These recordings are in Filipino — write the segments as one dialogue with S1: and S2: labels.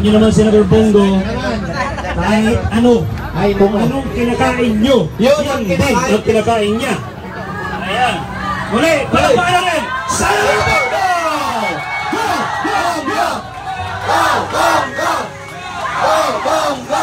S1: nyo naman, Senator Bongo, kahit ano, kung anong kinakain nyo, yan din ang kinakain niya. Ayan. Muli, palakpakan na rin, Senator Bongo! Go, Bongo! Go, Bongo! Go, Bongo!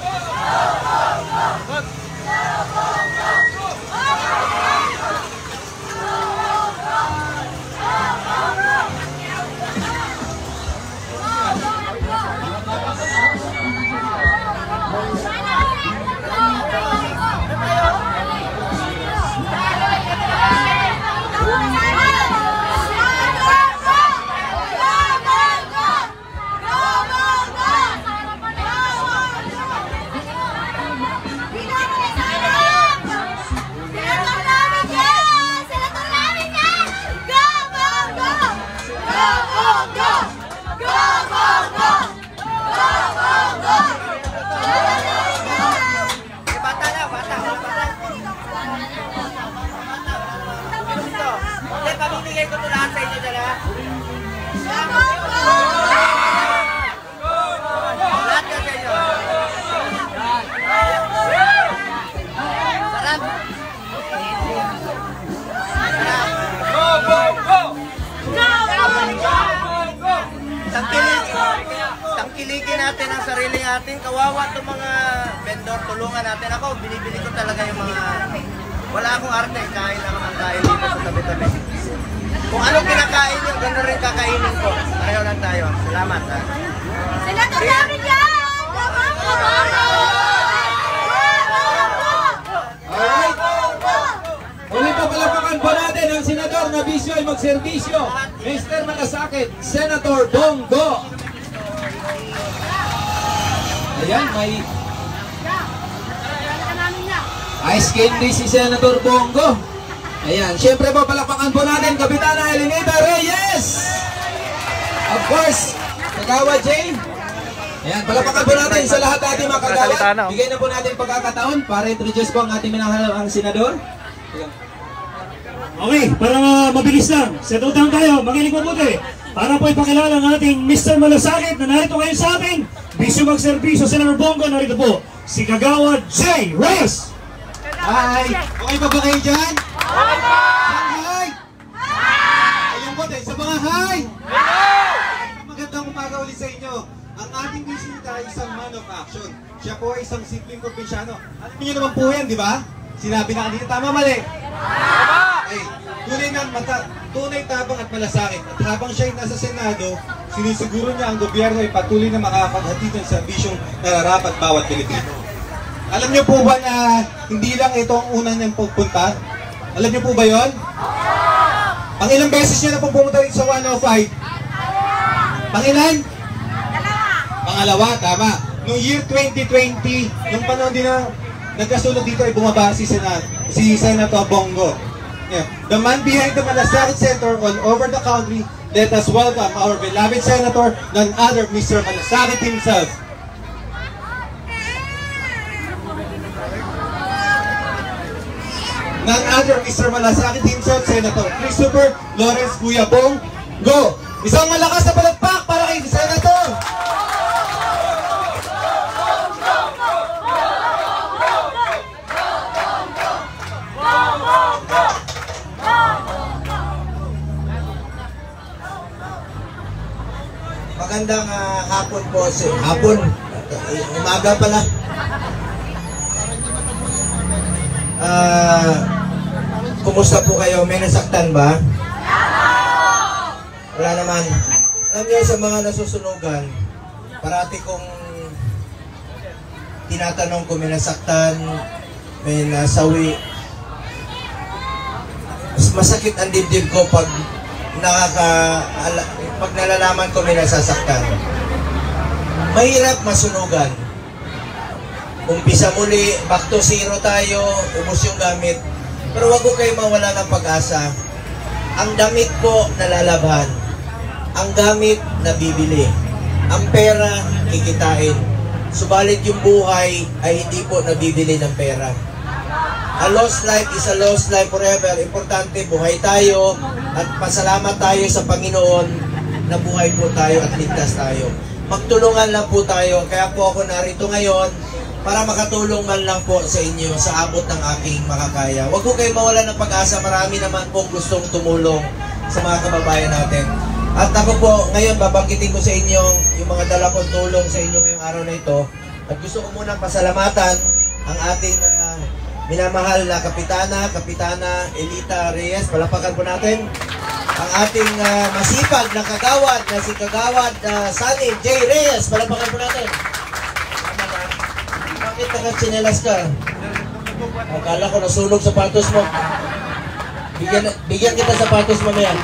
S2: Pamimigay ko ito lahat sa inyo dyan, ha? Lahat ka sa inyo. Sarap. Go, go, go! Tangkilikin natin ang sarili natin. Kawawa itong mga vendor. Tulungan natin. Ako, binibili ko talaga yung mga... Wala akong arte. Kain lang ang kain dito sa tabi-tabi. Kung anong kinakain nyo, gano'n rin kakainin ko. Pareho lang tayo. Salamat, ha?
S3: Senator namin yan!
S4: Alright. Ulit po palapakan po natin ang senador na bisyo ay magserbisyo. Mr. Malasakit, Senator Bongo. Ayan, may ice candy si Senator Bongo. Ayan, syempre po palapakan po natin Kapitana Elenita Reyes. Of course, Kagawa Jane. Ayan, palapakan po natin sa lahat ating mga kagawad. Bigay na po natin pagkakataon para introduce po ang ating minamahal senador.
S1: Okay, para mabilis lang, settle down tayo, makinig mabuti. Para po ipakilala ang ating Mr. Malasakit na narito ngayon sa atin. Bisyo magserbisyo, Senator Bongo, narito po si Kagawa J. Reyes.
S4: Hi! Okay pa ba kayo dyan? Hi! Ayun po din, sa mga hi! Magandang umaga ulit sa inyo. Ang ating bisita ay isang man of action. Siya po ay isang simpleng probinsyano. Alam niyo naman po yan, di ba? Sinabi na kanina, tama mali? Ay, tunay tabang at malasakit. At habang siya ay nasa Senado, sinisiguro niya ang gobyerno ay patuloy na makakapaghatid ng serbisyong nararapat bawat Pilipino. Alam niyo po ba na hindi lang ito ang unang niyang pagpunta? Alam niyo po ba yon? Ang ilang beses niya na po pumunta rin sa 105? Pangilan? Pangalawa, tama. Noong year 2020, nung panahon din na nagkasunod dito ay bumaba si Senator Bongo. Yeah. The man behind the Malasakit Center all over the country, let us welcome our beloved Senator, none other Mr. Malasakit himself. None other Mr. Malasakit himself, Senator Christopher Lawrence Guyabong. Go! Isang malakas na palakpak para kay Senator!
S5: Magandang hapon po. Hapon? Umaga pala. Kumusta po kayo? May nasaktan ba? Wala naman. Alam niyo, sa mga nasusunugan, parati kong tinatanong kung may nasaktan, may nasawi. Mas masakit ang dibdib ko pag nalalaman ko may nasasaktan. Mahirap masunugan. Umpisa muli, back to zero tayo, ubos yung gamit. Pero wag ko kayo mawala ng pag-asa. Ang damit po nalalabhan. Ang gamit nabibili. Ang pera kikitain. Subalit yung buhay ay hindi po nabibili ng pera. A lost life is a lost life forever. Importante buhay tayo at pasalamat tayo sa Panginoon na buhay po tayo at ligtas tayo. magtulungan lang po tayo. Kaya po ako narito ngayon para makatulong man lang po sa inyo sa abot ng aking makakaya. Huwag ko kayo mawala ng pag-asa. Marami naman po gustong tumulong sa mga kababayan natin. At ako po, ngayon babanggitin ko sa inyo yung mga dala kong tulong sa inyo ngayong araw na ito. At gusto ko munang pasalamatan ang ating minamahal na Kapitana Elita Reyes. Palapakan po natin. Ang ating masipag na kagawad na si Kagawad Sunny J. Reyes. Palapakan po natin. Bakit nakatsinelas ka? Akala ko nasunog sapatos mo. Bigyan kita sapatos mo na yan.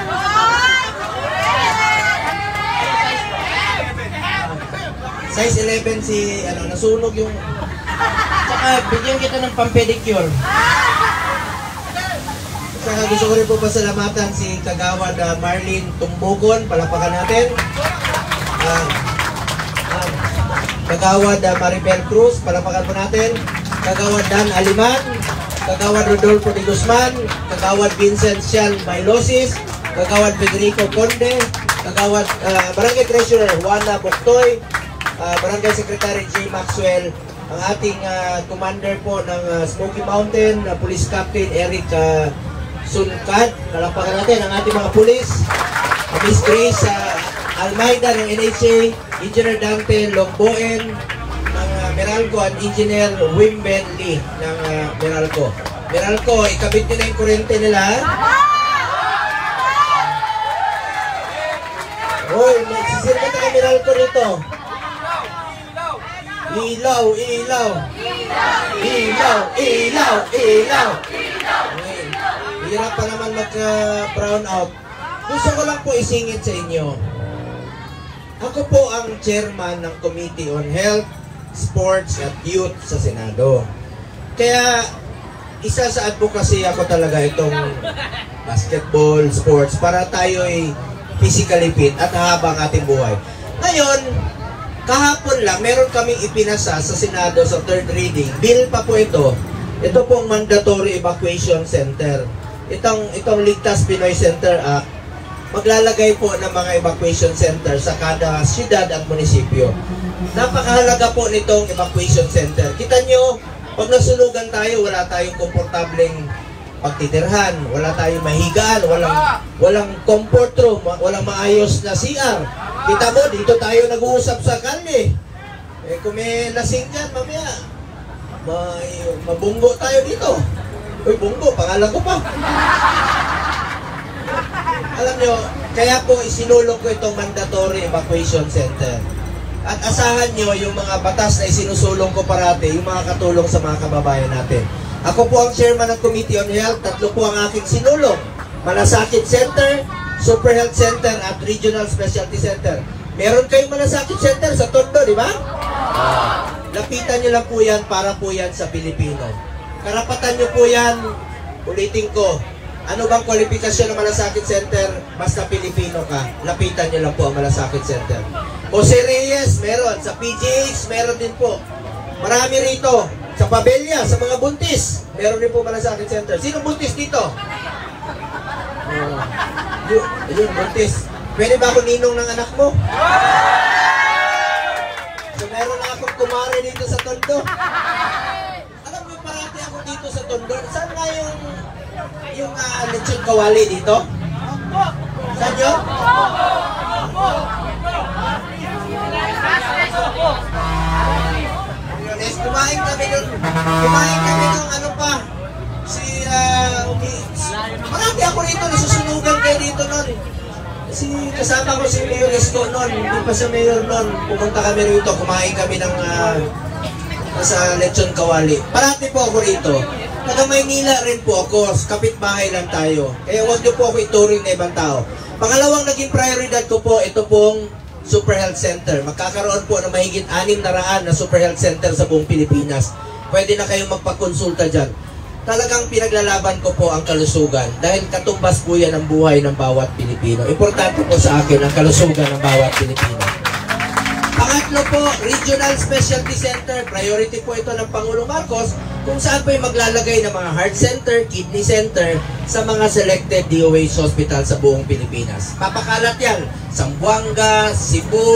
S5: Size 11 si, nasunog yung... Tsaka, bigyan kita ng pampedicure. Tsaka, gusto ko rin po pasalamatan si Kagawad Marlene Tumbugon. Palapakan natin. Kagawad Maribel Cruz. Palapakan po natin. Kagawad Dan Aliman. Kagawad Rodolfo de Guzman. Kagawad Vincent Sian Bailosis. Kagawad Federico Conde. Kagawad Barangay Treasurer Juana Boktoy. Barangay Secretary J. Maxwell. Ang ating commander po ng Smoky Mountain, Police Captain Eric Sunkad. Palapakan natin ang ating mga pulis. Miss Grace Almeida ng NHA, Engineer Dante Longboen ng Meralco at Engineer Wimben Lee ng Meralco. Meralco, ikabit nyo na yung kurente nila. Hoy, magsisirma na kay Meralco rito. Ilaw, ilaw. Ilaw, ilaw, ilaw. Hirap pa naman mag-brown out. Gusto ko lang po isingit sa inyo. Ako po ang chairman ng Committee on Health, Sports at Youth sa Senado. Kaya isa sa advocacy ako talaga itong basketball, sports para tayo ay physically fit at habang ating buhay. Ngayon, kahapon lang, meron kaming ipinasa sa Senado sa third reading. Bill pa po ito. Ito pong Mandatory Evacuation Center. Itong Ligtas Pinoy Center Act, maglalagay po ng mga evacuation center sa kada siyudad at munisipyo. Napakahalaga po nitong evacuation center. Kita nyo, pag nasunugan tayo, wala tayong komportableng pagtitirhan, wala tayong mahigaan, walang comfort room, walang maayos na CR. Kita mo, dito tayo nag-uusap sa kalye. Kung may lasing dyan, mamaya, mabunggo tayo dito. Uy, bunggo, pangalan ko pa. Alam nyo, kaya po isinulong ko itong mandatory evacuation center. At asahan nyo yung mga batas na isinusulong ko parati, yung mga katulong sa mga kababayan natin. Ako po ang chairman ng Committee on Health, 3 po ang aking sinulong. Malasakit Center, Super Health Center at Regional Specialty Center. Meron kayong Malasakit Center sa Tondo, di ba? Lapitan nyo lang po yan para po yan sa Pilipino. Karapatan nyo po yan, ulitin ko. Ano bang kwalifikasyon ng Malasakit Center? Basta Pilipino ka, lapitan nyo lang po ang Malasakit Center. Jose Reyes, meron. Sa PGH, meron din po. Marami rito. Sa Pabella, sa mga buntis, meron din po Malasakit Center. Sino buntis dito? Yun, buntis. Pwede ba ako ninong ng anak mo? So meron na akong kumare dito sa Tondo. Alam mo, parati ako dito sa Tondo. Saan nga yung lechon kawali dito? Saan yun? Yes, kumain kami ng ano pa. Marami ako rito, nasusunugan kayo dito nun. Kasama ko si Mayor Esco nun, hindi pa sa Mayor nun. Pumunta kami rito, kumain kami ng sa lechon kawali. Parati po ako rito. Taga Maynila rin po ako, kapitbahay lang tayo. Kaya huwag niyo po ako ituring na ibang tao. Pangalawang naging prioridad ko po, ito pong Super Health Center. Magkakaroon po ng mahigit 600 na Super Health Center sa buong Pilipinas. Pwede na kayong magpakonsulta dyan. Talagang pinaglalaban ko po ang kalusugan dahil katumbas po yan ang buhay ng bawat Pilipino. Importante po sa akin ang kalusugan ng bawat Pilipino. Pangatlo po, Regional Specialty Center. Priority po ito ng Pangulong Marcos kung saan po yung maglalagay ng mga heart center, kidney center sa mga selected DOH hospital sa buong Pilipinas. Papakalat yan. Zamboanga, Cebu,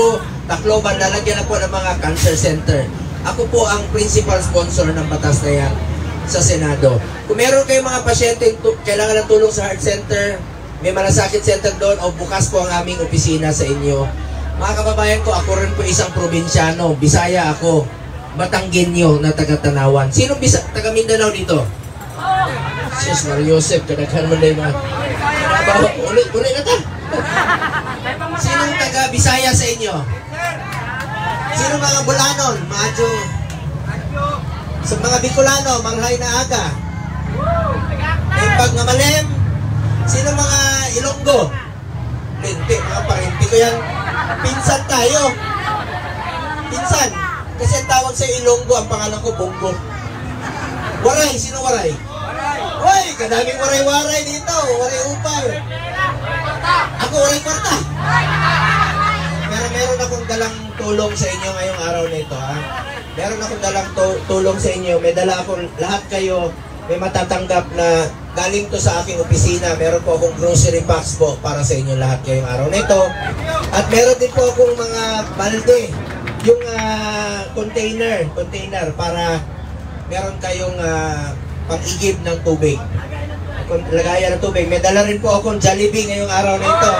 S5: Tacloban, lalagyan na po ng mga cancer center. Ako po ang principal sponsor ng batas na yan sa Senado. Kung meron kayong mga pasyente kailangan ng tulong sa heart center, may malasakit center doon, o bukas po ang aming opisina sa inyo. Mga kababayan ko, ako rin po isang probinsyano. Bisaya ako. Batanggenyo na taga-Tanawan. Sinong taga Mindanao dito? Sis Mario Joseph, kadaghan mo na yung mga... Ulit na ta. Sinong taga Bisaya sa inyo? Sino mga Bulanon? Madyo. Sa mga Bicolano, manghay na aga. May pag ngamalem. Sino mga Ilonggo? Lente, mga parenti ko yan. Pinsan tayo. Pinsan. Kasi ang tawag sa Ilonggo, ang pangalan ko, Bongo. Waray, sino Waray? Hoy, kadaming waray-waray dito. Waray upal. Ako, waray kwarta. Pero meron akong dalang tulong sa inyo ngayong araw na ito, ha? Meron akong dalang tulong sa inyo. May dala akong, lahat kayo, may matatanggap na galing to sa aking opisina. Meron po akong grocery packs po para sa inyo lahat ngayong araw na ito. At meron din po akong mga balde, yung container para meron kayong pag-igib ng tubig. Lagayan ng tubig. May dala rin po akong Jollibee ngayong araw na ito.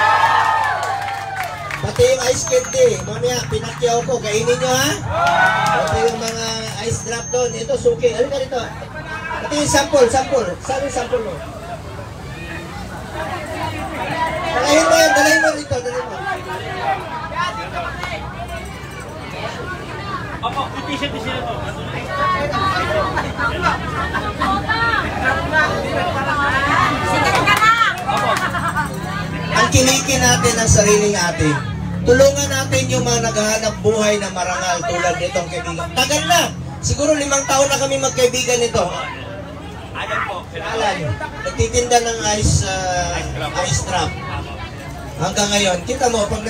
S5: Pati yung ice candy, mamaya pinakyaw ko, kainin nyo ha? Pati yung mga ice drop doon, ito suki, ano ka rito? Pati yung sample, saan yung sample mo? Dalahin mo yan, dalahin mo rito, dalahin mo.
S1: Opo, t-shirt sila to.
S3: Sikat ka na!
S5: Ang kinikin natin ang sarili natin. Tulungan natin yung mga naghahanap buhay na marangal tulad nitong kaibigan. Tagal na! Siguro 5 taon na kami magkaibigan nito.
S1: Ayan po.
S5: Alan, nagtitinda ng ice drop. Hanggang ngayon, kita mo, pag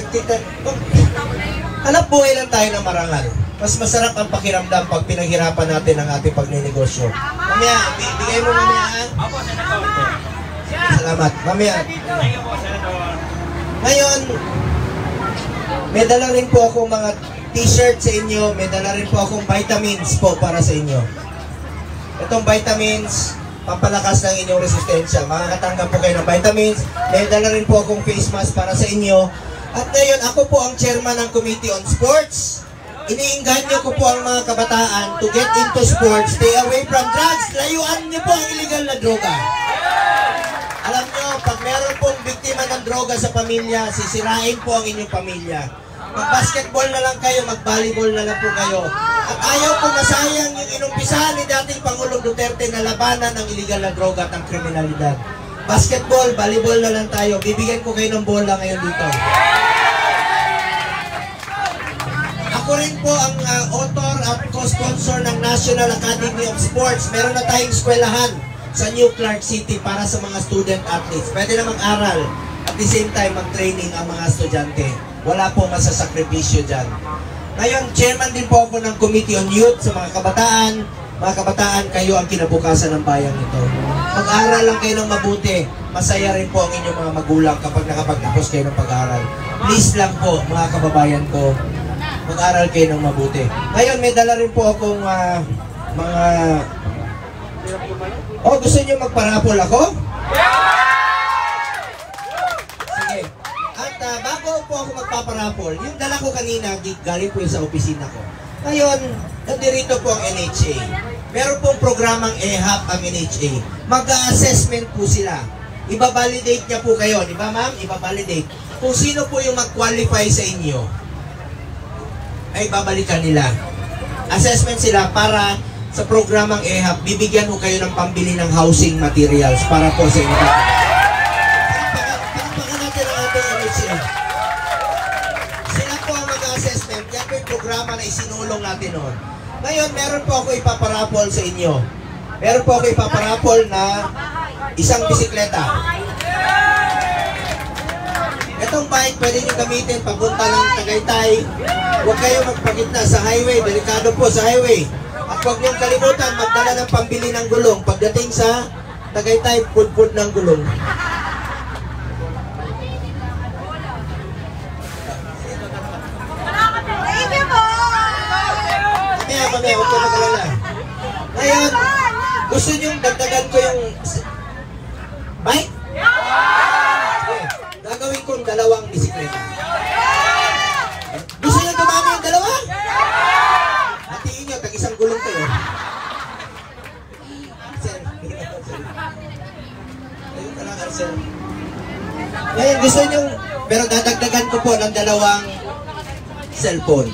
S5: hanap buhay lang tayo ng marangal. Mas masarap ang pakiramdam pag pinaghirapan natin ang ating pagninegosyo. Mamaya, bigay mo mamaya ha?
S1: Opo, Senator.
S5: Salamat. Mamaya.
S1: Thank you po, Senator.
S5: Ngayon, may dala rin po ako mga t-shirt sa inyo, may dala rin po akong vitamins po para sa inyo. Itong vitamins, pampalakas ng inyong resistensya. Makakatanggap po kayo ng vitamins. May dala rin po akong face mask para sa inyo. At ngayon, ako po ang chairman ng Committee on Sports. Iniinganyo ko po ang mga kabataan to get into sports, stay away from drugs, layuan niyo po ang illegal na droga. Alam nyo, pag meron pong biktima ng droga sa pamilya, sisirain po ang inyong pamilya. Mag-basketball na lang kayo, mag-volleyball na lang po kayo. At ayaw po masayang yung inumpisahan ni dating Pangulong Duterte na labanan ng illegal na droga at ang kriminalidad. Basketball, volleyball na lang tayo. Bibigyan ko kayo ng bola ngayon dito. Ako rin po ang author at co-sponsor ng National Academy of Sports. Meron na tayong eskwelahan sa New Clark City para sa mga student athletes. Pwede na mag-aral at the same time mag-training ang mga estudyante. Wala po masasakripisyo dyan. Ngayon, chairman din po ako ng Committee on Youth sa mga kabataan. Mga kabataan, kayo ang kinabukasan ng bayan nito. Mag-aral lang kayo ng mabuti. Masaya rin po ang inyong mga magulang kapag nakapagtapos kayo ng pag-aaral. Please lang po, mga kababayan ko, mag-aral kayo ng mabuti. Ngayon, may dala rin po akong mga... Oh, gusto niyo magparapol ako? Sige. At bago po ako magpaparapol, yung dala ko kanina, galing po sa opisina ko. Ngayon, nandirito po ang NHA. Meron pong programang EHAP ang NHA. Mag-assessment po sila. Iba-validate niya po kayo. Di ba ma'am? Iba-validate. Kung sino po yung mag-qualify sa inyo, ay babalikan nila. Assessment sila para sa programang EHAP, bibigyan ko kayo ng pambili ng housing materials para po sa inyo. Pagpakan natin ang ating NHA. Sila po ang mag-assessment. Yan po yung programa na isinulong natin noon. Ngayon, meron po ako ipaparapol sa inyo. Meron po ako ipaparapol na isang bisikleta. Itong bike, pwede nyo gamitin papunta ng Tagaytay. Huwag kayo magpagitna sa highway. Delikado po sa highway. At huwag niyong kalimutan magdala ng pambili ng gulong. Pagdating sa Tagaytay, pudpud ng gulong. mamaya, huwag kayo mag-alala. Ngayon, gusto nyo dagdagan ko yung bike? Okay. Gagawin kong 2 bisikleta. Gusto nyo dumami yung 2? Hatiin nyo, tag-isang gulong kayo. Sir, ayun ka lang, sir. Ngayon, gusto nyo, pero dadagdagan ko po ng 2 cellphone.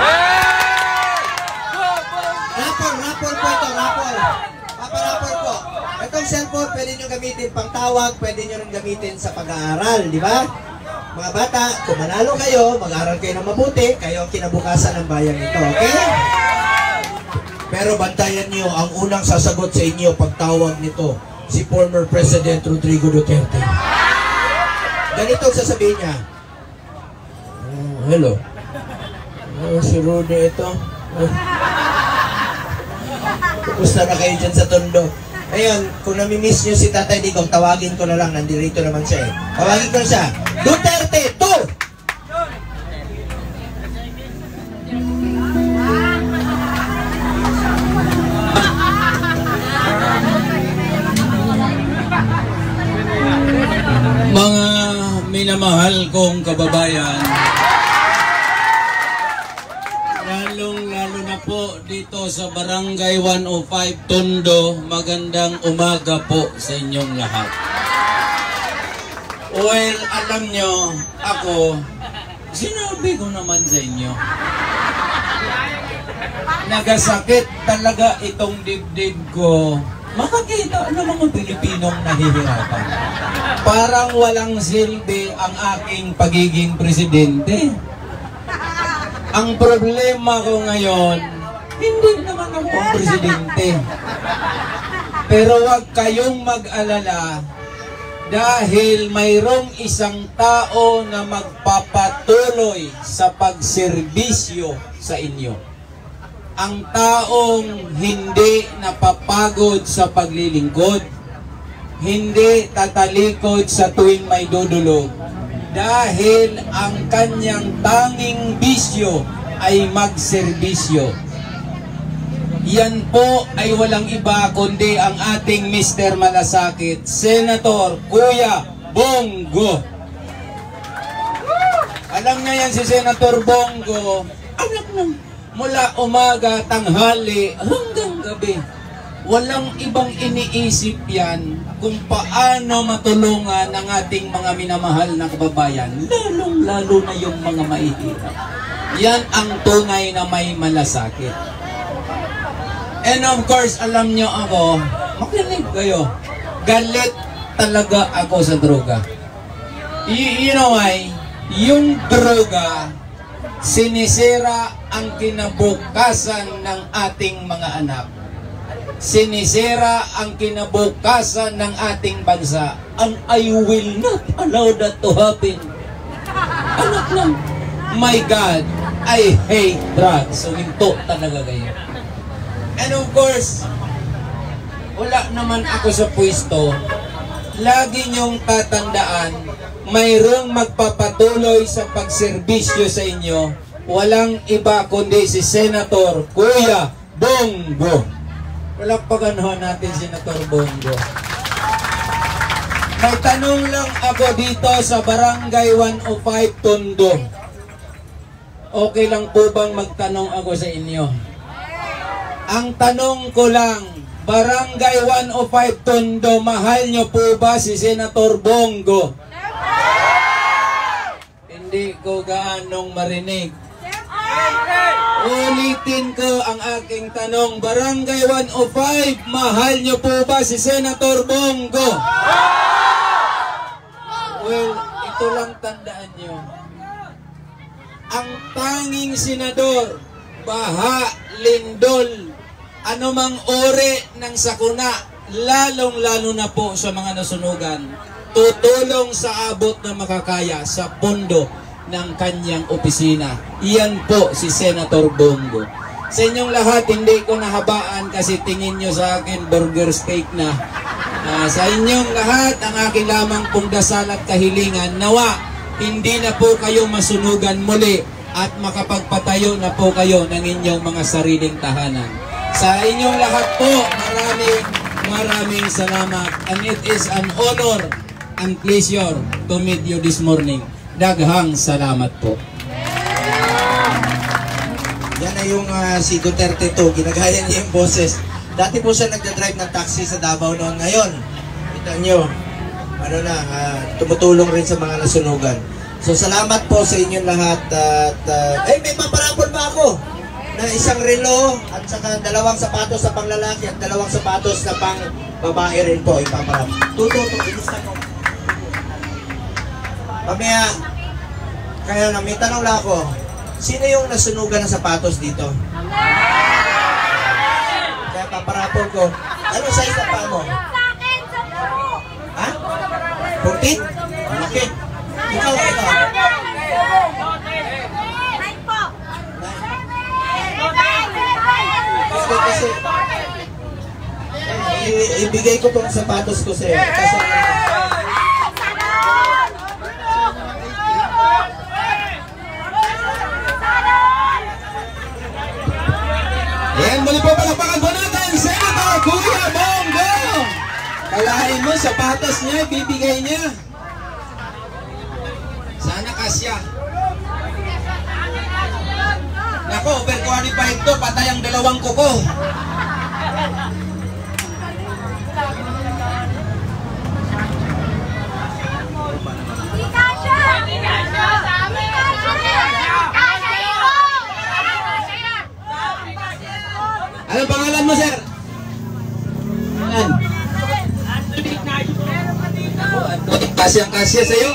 S5: Rapol po ito, rapol. Paparapol po. Itong cellphone, pwede nyo gamitin pang tawag, pwede nyo rin gamitin sa pag-aaral, di ba? Mga bata, kung manalo kayo, mag-aaral kayo ng mabuti, kayo ang kinabukasan ng bayan ito, okay? Pero bantayan nyo, ang unang sasagot sa inyo pagtawag nito, si former President Rodrigo Duterte. Ganito ang sasabihin niya. Hello. Si Rudy ito. Kumusta na kayo dyan sa Tondo? Ayun, kung namimiss nyo si Tatay Digong, tawagin ko na lang. Nandito naman siya eh. Tawagin ko na siya. Duterte 2!
S6: Mga minamahal kong kababayan, lalong-lalo na po dito sa Barangay 105 Tondo, magandang umaga po sa inyong lahat. Well, alam nyo, ako, sinabi ko naman sa inyo, nagasakit talaga itong dibdib ko. Makakita ng mga Pilipinong nahihirapan. Parang walang silbi ang aking pagiging presidente. Ang problema ko ngayon, hindi naman ako ang presidente. Pero huwag kayong mag-alala dahil mayroong isang tao na magpapatuloy sa pagserbisyo sa inyo. Ang taong hindi napapagod sa paglilingkod, hindi tatalikod sa tuwing may dudulog, dahil ang kanyang tanging bisyo ay magserbisyo. Yan po ay walang iba kundi ang ating Mr. Malasakit, Senator Kuya Bongo. Alam niya yan si Senator Bongo, anak ng mula umaga, tanghali, hanggang gabi. Walang ibang iniisip yan kung paano matulungan ang ating mga minamahal na kababayan, lalong-lalo na yung mga mahihirap. Yan ang tunay na may malasakit. And of course, alam nyo ako, makinig kayo, galit talaga ako sa droga. You know why? Yung droga, sinisira ang kinabukasan ng ating mga anak. Sinisira ang kinabukasan ng ating bansa. And I will not allow that to happen. Anak lang. My God, I hate drugs. Suminto talaga kayo. And of course, wala naman ako sa pwesto. Lagi niyong tatandaan, mayroong magpapatuloy sa pagserbisyo sa inyo, walang iba kundi si Senator Kuya Bongo. Palakpakan natin Senator Bongo. May tanong lang ako dito sa Barangay 105 Tondo. Okay lang po bang magtanong ako sa inyo? Ang tanong ko lang, Barangay 105 Tondo, mahal nyo po ba si Senator Bongo? Hindi ko gaanong marinig. Ulitin ko ang aking tanong, Barangay 105, mahal nyo po ba si Senator Bongo? Well, ito lang tandaan nyo. Ang tanging senador, baha, lindol, anumang ori ng sakuna, lalong-lalo na po sa mga nasunugan, tutulong sa abot na makakaya sa pondo ng kanyang opisina. Iyan po si Senator Bongo. Sa inyong lahat, hindi ko nahabaan kasi tingin nyo sa akin burger steak na. Sa inyong lahat, ang aking lamang pong dasal at kahilingan, nawa, hindi na po kayo masunugan muli at makapagpatayo na po kayo ng inyong mga sariling tahanan. Sa inyong lahat po, maraming salamat. And it is an honor and pleasure to meet you this morning. Daghang salamat po.
S5: Yan na yung si Duterte to, ginagaya niya yung boses. Dati po siya nagdadrive ng taxi sa Davao noon. Ngayon, kita nyo, tumutulong rin sa mga nasunugan. So salamat po sa inyong lahat. At may paparapol ba ako? Na isang relo at saka 2 sapatos sa panglalaki at 2 sapatos na pang babae rin po ipaparapol. Ilista ko. Mamaya, kaya na may tanong lang ako. Sino yung nasunugan ng sapatos dito? Kaya paparapol ko. Anong size na pa mo? Ha? 14? Okay. Ikaw. Kasi ibigay ko tong sapatos ko sa'yo. Kasi
S6: Yan, muli po palakpakan po natin, Senator Kuya Bongo! Kalahin mo, sapatos niya, bibigay niya. Sana kasya. Nako, overqualified to, patay ang 2 kuko. Anong pangalan mo, sir? Ayan. Kasyang-kasya sa'yo?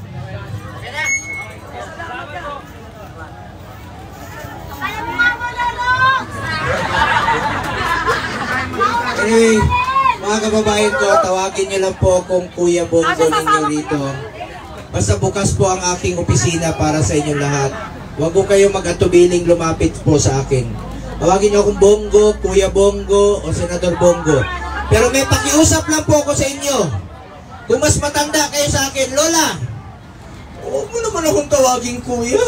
S5: anyway, mga kababayan ko, tawagin niyo lang po kung Kuya Bongo ninyo rito. Basta bukas po ang aking opisina para sa inyong lahat. Huwag ko kayo mag-atubiling lumapit po sa akin. Tawagin niyo akong Bongo, Kuya Bongo, o Senador Bongo. Pero may pakiusap lang po ako sa inyo. Kung mas matanda kayo sa akin, Lola, huwag mo naman akong tawagin Kuya.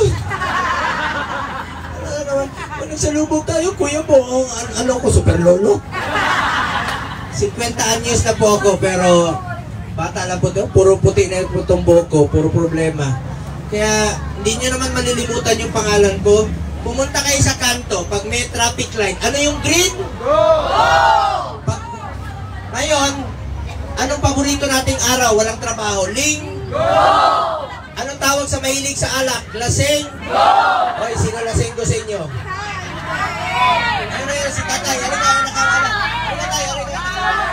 S5: Wala naman. Kung nagsalubog tayo, Kuya po, ano ko, super lolo. 50 anyos na po ako, pero bata lang po ito. Puro puti na po itong buhok ko, puro problema. Kaya hindi nyo naman malilimutan yung pangalan ko. Pumunta kayo sa kanto, pag may traffic light, ano yung green? Go! Ngayon, anong paborito nating araw? Walang trabaho. Linggo! Anong tawag sa mahilig sa alak? Lasing? Go! Hoy, sino lasing ko sa inyo? Ano na yun si tatay? Ano ka? Ano ka? Ano tayo? Ano ka?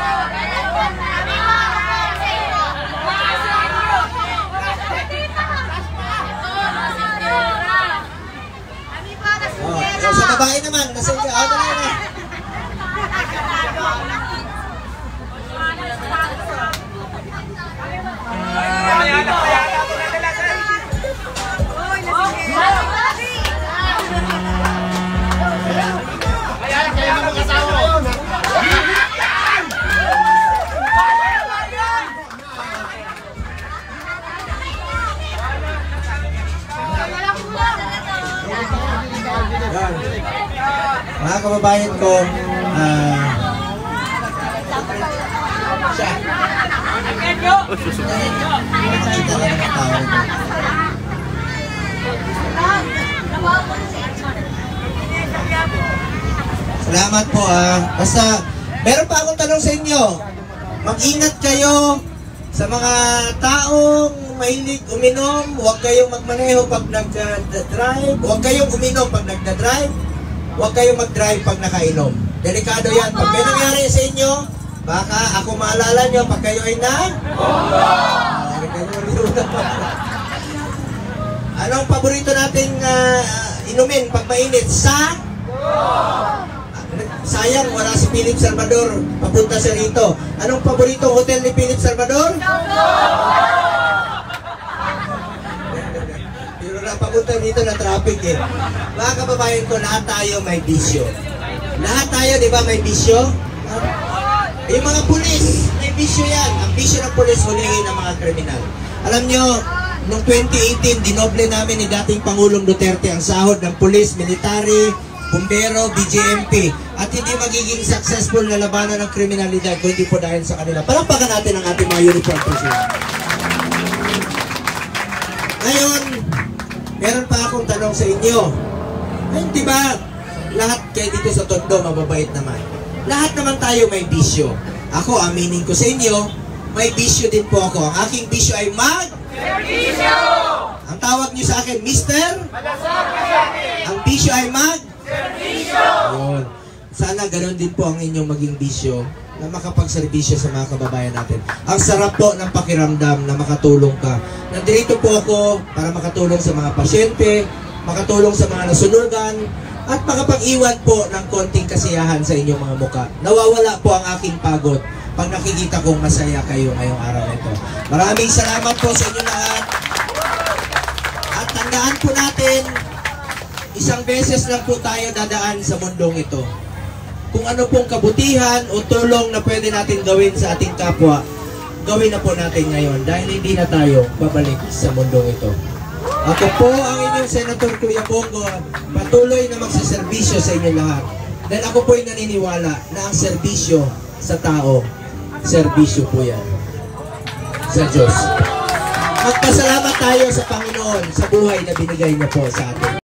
S5: Sa babae naman, nasa inyo. Ano na yun? Mga kababayan ko, siya. Salamat po Basta, meron pa akong tanong sa inyo. Mag-ingat kayo sa mga taong mahilig uminom. Huwag kayong magmaneho pag nagda-drive. Huwag kayong uminom pag nagda-drive. Huwag kayong mag-drive pag nakainom. Delikado yan. Pag may nangyari sa inyo, baka ako maalala nyo pag kayo ay na? Anong paborito nating inumin pag mainit? Sayang, wala si Philip Salvador. Papunta siya rito. Anong paboritong hotel ni Philip Salvador? Pero napapunta dito na traffic eh. Mga kababayan ko, lahat tayo may bisyo. Lahat tayo, di ba, may bisyo? Yung mga pulis, may bisyo yan. Ang bisyo ng pulis, hulihin ng mga kriminal. Alam nyo, Noong 2018, dinoble namin ni dating Pangulong Duterte ang sahod ng pulis, military, bumbero, BJMP. At hindi magiging successful na labanan ng kriminalidad kung hindi po dahil sa kanila. Palakpakan natin ang ating mga uniform personnel. Ngayon, meron pa akong tanong sa inyo. Ay, di ba, lahat kayo dito sa Tondo mababait naman. Lahat naman tayo may bisyo. Ako, aminin ko sa inyo, may bisyo din po ako. Ang aking bisyo ay mag-serbisyo! Ang tawag niyo sa akin, Mister? Ang bisyo ay mag-serbisyo! Yun. Sana ganoon din po ang inyong maging bisyo na makapagserbisyo sa mga kababayan natin. Ang sarap po ng pakiramdam na makatulong ka. Nandito po ako para makatulong sa mga pasyente, makatulong sa mga nasunugan, at makapag-iwan po ng konting kasiyahan sa inyong mga muka. Nawawala po ang aking pagod pag nakikita kong masaya kayo ngayong araw na ito. Maraming salamat po sa inyo lahat. At tandaan po natin, isang beses lang po tayo dadaan sa mundong ito. Kung ano pong kabutihan o tulong na pwede natin gawin sa ating kapwa, gawin na po natin ngayon dahil hindi na tayo babalik sa mundong ito. Ako po ang inyong Senator Kuya Bongo, patuloy na magsaserbisyo sa inyo lahat. Dahil ako po ay naniniwala na ang serbisyo sa tao, serbisyo po yan sa Diyos. Magpasalamat tayo sa Panginoon sa buhay na binigay niya po sa atin.